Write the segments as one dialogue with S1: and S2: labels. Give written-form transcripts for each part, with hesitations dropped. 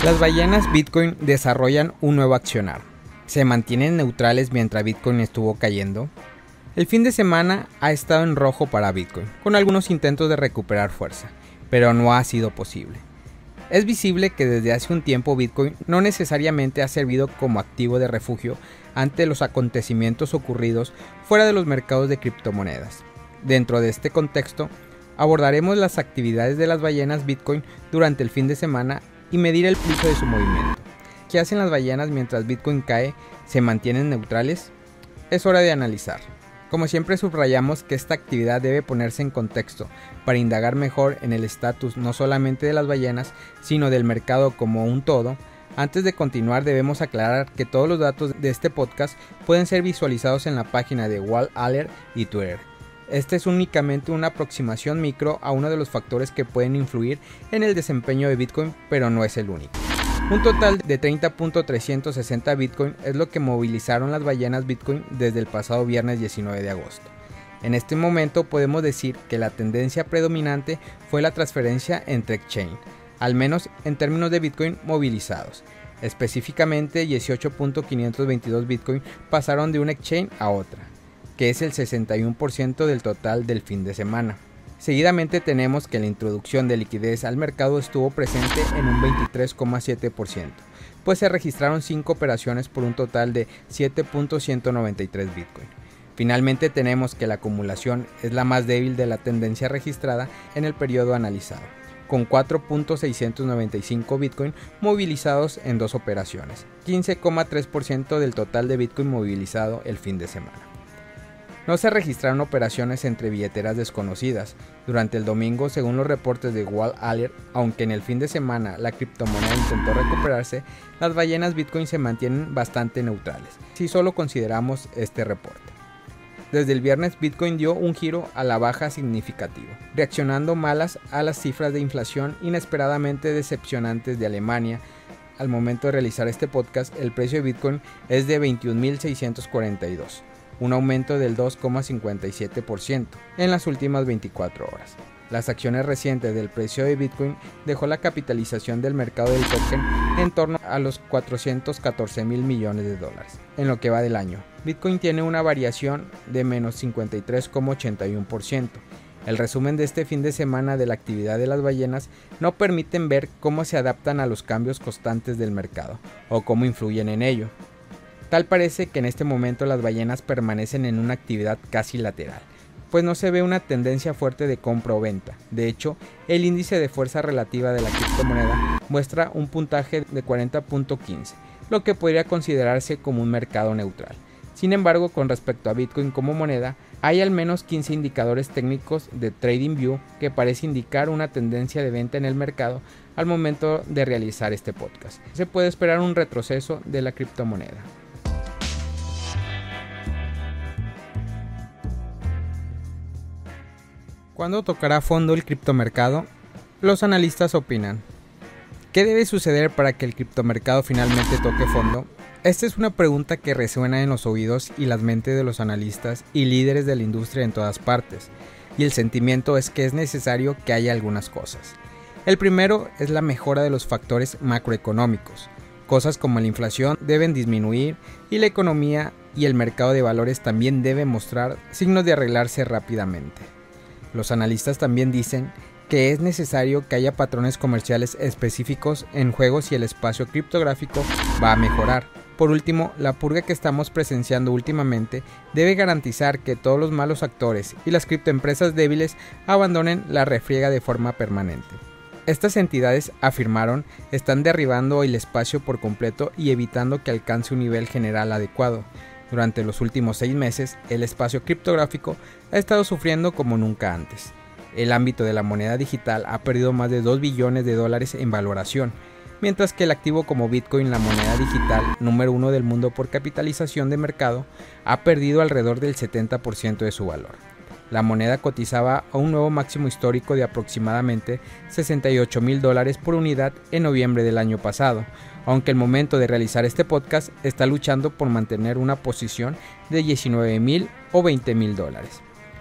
S1: Las ballenas Bitcoin desarrollan un nuevo accionar. ¿Se mantienen neutrales mientras Bitcoin estuvo cayendo? El fin de semana ha estado en rojo para Bitcoin, con algunos intentos de recuperar fuerza, pero no ha sido posible. Es visible que desde hace un tiempo Bitcoin no necesariamente ha servido como activo de refugio ante los acontecimientos ocurridos fuera de los mercados de criptomonedas. Dentro de este contexto, abordaremos las actividades de las ballenas Bitcoin durante el fin de semana y medir el pulso de su movimiento. ¿Qué hacen las ballenas mientras Bitcoin cae? ¿Se mantienen neutrales? Es hora de analizar. Como siempre subrayamos que esta actividad debe ponerse en contexto para indagar mejor en el estatus no solamente de las ballenas, sino del mercado como un todo. Antes de continuar debemos aclarar que todos los datos de este podcast pueden ser visualizados en la página de Wall Alert y Twitter. Este es únicamente una aproximación micro a uno de los factores que pueden influir en el desempeño de Bitcoin, pero no es el único. Un total de 30.360 Bitcoin es lo que movilizaron las ballenas Bitcoin desde el pasado viernes 19 de agosto. En este momento podemos decir que la tendencia predominante fue la transferencia entre exchange, al menos en términos de Bitcoin movilizados. Específicamente 18.522 Bitcoin pasaron de una exchange a otra, que es el 61% del total del fin de semana. Seguidamente tenemos que la introducción de liquidez al mercado estuvo presente en un 23,7%, pues se registraron 5 operaciones por un total de 7.193 Bitcoin. Finalmente tenemos que la acumulación es la más débil de la tendencia registrada en el periodo analizado, con 4.695 Bitcoin movilizados en 2 operaciones, 15,3% del total de Bitcoin movilizado el fin de semana. No se registraron operaciones entre billeteras desconocidas durante el domingo según los reportes de Wall Alert, aunque en el fin de semana la criptomoneda intentó recuperarse. Las ballenas Bitcoin se mantienen bastante neutrales, si solo consideramos este reporte. Desde el viernes Bitcoin dio un giro a la baja significativo, reaccionando malas a las cifras de inflación inesperadamente decepcionantes de Alemania. Al momento de realizar este podcast, el precio de Bitcoin es de 21.642. Un aumento del 2,57% en las últimas 24 horas. Las acciones recientes del precio de Bitcoin dejó la capitalización del mercado del token en torno a los 414 mil millones de dólares. En lo que va del año, Bitcoin tiene una variación de menos 53,81%. El resumen de este fin de semana de la actividad de las ballenas no permiten ver cómo se adaptan a los cambios constantes del mercado o cómo influyen en ello. Tal parece que en este momento las ballenas permanecen en una actividad casi lateral, pues no se ve una tendencia fuerte de compra o venta. De hecho, el índice de fuerza relativa de la criptomoneda muestra un puntaje de 40.15, lo que podría considerarse como un mercado neutral. Sin embargo, con respecto a Bitcoin como moneda, hay al menos 15 indicadores técnicos de TradingView que parece indicar una tendencia de venta en el mercado al momento de realizar este podcast. Se puede esperar un retroceso de la criptomoneda. ¿Cuándo tocará fondo el criptomercado? Los analistas opinan. ¿Qué debe suceder para que el criptomercado finalmente toque fondo? Esta es una pregunta que resuena en los oídos y las mentes de los analistas y líderes de la industria en todas partes, y el sentimiento es que es necesario que haya algunas cosas. El primero es la mejora de los factores macroeconómicos. Cosas como la inflación deben disminuir y la economía y el mercado de valores también deben mostrar signos de arreglarse rápidamente. Los analistas también dicen que es necesario que haya patrones comerciales específicos en juego si el espacio criptográfico va a mejorar. Por último, la purga que estamos presenciando últimamente debe garantizar que todos los malos actores y las criptoempresas débiles abandonen la refriega de forma permanente. Estas entidades, afirmaron, están derribando el espacio por completo y evitando que alcance un nivel general adecuado. Durante los últimos 6 meses, el espacio criptográfico ha estado sufriendo como nunca antes. El ámbito de la moneda digital ha perdido más de 2 billones de dólares en valoración, mientras que el activo como Bitcoin, la moneda digital número 1 del mundo por capitalización de mercado, ha perdido alrededor del 70% de su valor. La moneda cotizaba a un nuevo máximo histórico de aproximadamente $68,000 por unidad en noviembre del año pasado, aunque el momento de realizar este podcast está luchando por mantener una posición de $19,000 o $20,000.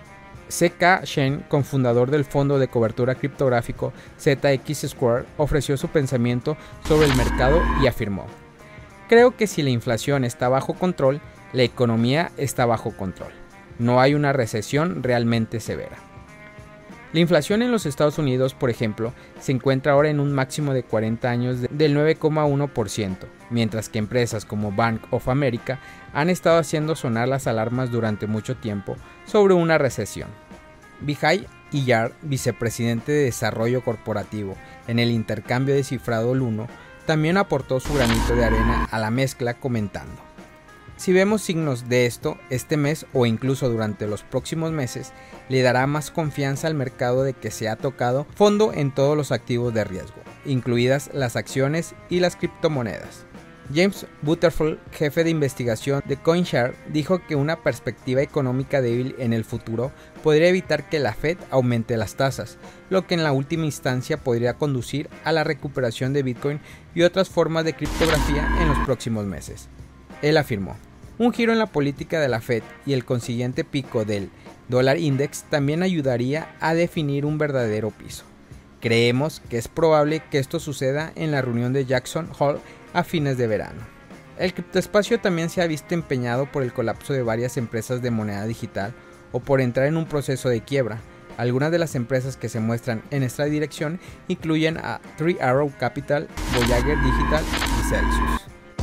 S1: C.K. Shen, cofundador del fondo de cobertura criptográfico ZX Square, ofreció su pensamiento sobre el mercado y afirmó: "Creo que si la inflación está bajo control, la economía está bajo control. No hay una recesión realmente severa". La inflación en los Estados Unidos, por ejemplo, se encuentra ahora en un máximo de 40 años del 9,1%, mientras que empresas como Bank of America han estado haciendo sonar las alarmas durante mucho tiempo sobre una recesión. Vijay Iyer, vicepresidente de Desarrollo Corporativo en el intercambio de cifrado Luno, también aportó su granito de arena a la mezcla comentando: "Si vemos signos de esto este mes o incluso durante los próximos meses, le dará más confianza al mercado de que se ha tocado fondo en todos los activos de riesgo, incluidas las acciones y las criptomonedas". James Butterfield, jefe de investigación de CoinShares, dijo que una perspectiva económica débil en el futuro podría evitar que la Fed aumente las tasas, lo que en la última instancia podría conducir a la recuperación de Bitcoin y otras formas de criptografía en los próximos meses. Él afirmó: "Un giro en la política de la Fed y el consiguiente pico del dólar index también ayudaría a definir un verdadero piso. Creemos que es probable que esto suceda en la reunión de Jackson Hole a fines de verano". El criptoespacio también se ha visto empeñado por el colapso de varias empresas de moneda digital o por entrar en un proceso de quiebra. Algunas de las empresas que se muestran en esta dirección incluyen a Three Arrow Capital, Voyager Digital y Celsius.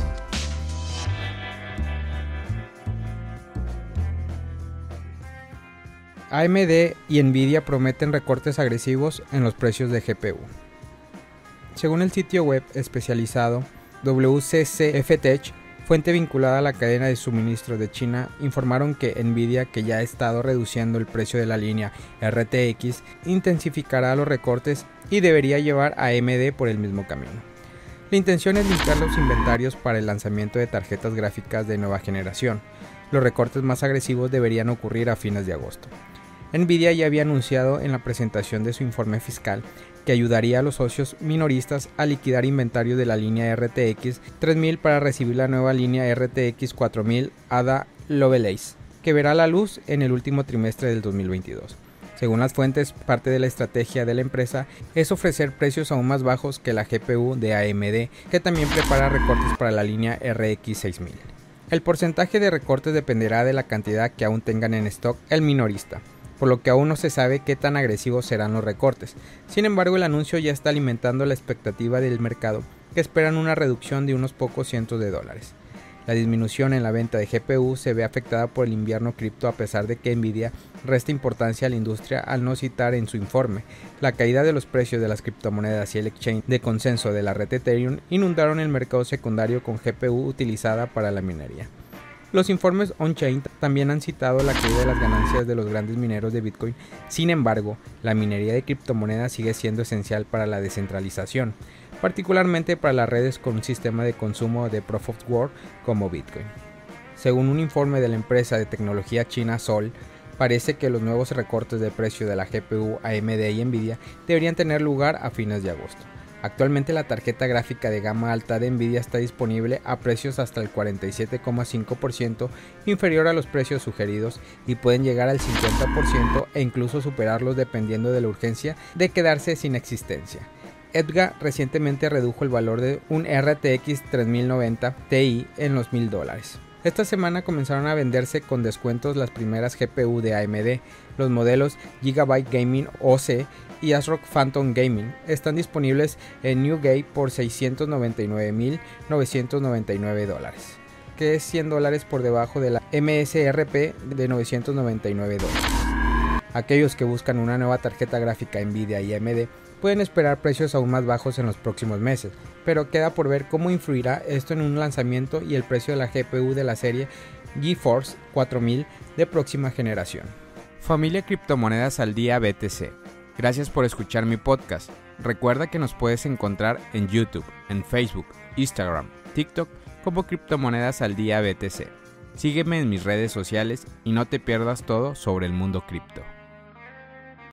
S1: AMD y Nvidia prometen recortes agresivos en los precios de GPU. Según el sitio web especializado WCCF-Tech, fuente vinculada a la cadena de suministro de China, informaron que Nvidia, que ya ha estado reduciendo el precio de la línea RTX, intensificará los recortes y debería llevar a AMD por el mismo camino. La intención es limpiar los inventarios para el lanzamiento de tarjetas gráficas de nueva generación. Los recortes más agresivos deberían ocurrir a fines de agosto. Nvidia ya había anunciado en la presentación de su informe fiscal que ayudaría a los socios minoristas a liquidar inventario de la línea RTX 3000 para recibir la nueva línea RTX 4000 Ada Lovelace, que verá la luz en el último trimestre del 2022. Según las fuentes, parte de la estrategia de la empresa es ofrecer precios aún más bajos que la GPU de AMD, que también prepara recortes para la línea RX 6000. El porcentaje de recortes dependerá de la cantidad que aún tengan en stock el minorista, por lo que aún no se sabe qué tan agresivos serán los recortes. Sin embargo, el anuncio ya está alimentando la expectativa del mercado, que esperan una reducción de unos pocos cientos de dólares. La disminución en la venta de GPU se ve afectada por el invierno cripto, a pesar de que Nvidia resta importancia a la industria al no citar en su informe. La caída de los precios de las criptomonedas y el exchange de consenso de la red Ethereum inundaron el mercado secundario con GPU utilizada para la minería. Los informes on-chain también han citado la caída de las ganancias de los grandes mineros de Bitcoin. Sin embargo, la minería de criptomonedas sigue siendo esencial para la descentralización, particularmente para las redes con un sistema de consumo de Proof of Work como Bitcoin. Según un informe de la empresa de tecnología china Sol, parece que los nuevos recortes de precio de la GPU AMD y Nvidia deberían tener lugar a fines de agosto. Actualmente la tarjeta gráfica de gama alta de Nvidia está disponible a precios hasta el 47,5% inferior a los precios sugeridos y pueden llegar al 50% e incluso superarlos dependiendo de la urgencia de quedarse sin existencia. Edga recientemente redujo el valor de un RTX 3090 Ti en los $1000. Esta semana comenzaron a venderse con descuentos las primeras GPU de AMD. Los modelos Gigabyte Gaming OC y ASRock Phantom Gaming están disponibles en Newgate por $699,999, que es $100 por debajo de la MSRP de $999. Aquellos que buscan una nueva tarjeta gráfica Nvidia y AMD pueden esperar precios aún más bajos en los próximos meses, pero queda por ver cómo influirá esto en un lanzamiento y el precio de la GPU de la serie GeForce 4000 de próxima generación. Familia Criptomonedas al Día BTC. Gracias por escuchar mi podcast. Recuerda que nos puedes encontrar en YouTube, en Facebook, Instagram, TikTok como Criptomonedas al Día BTC. Sígueme en mis redes sociales y no te pierdas todo sobre el mundo cripto.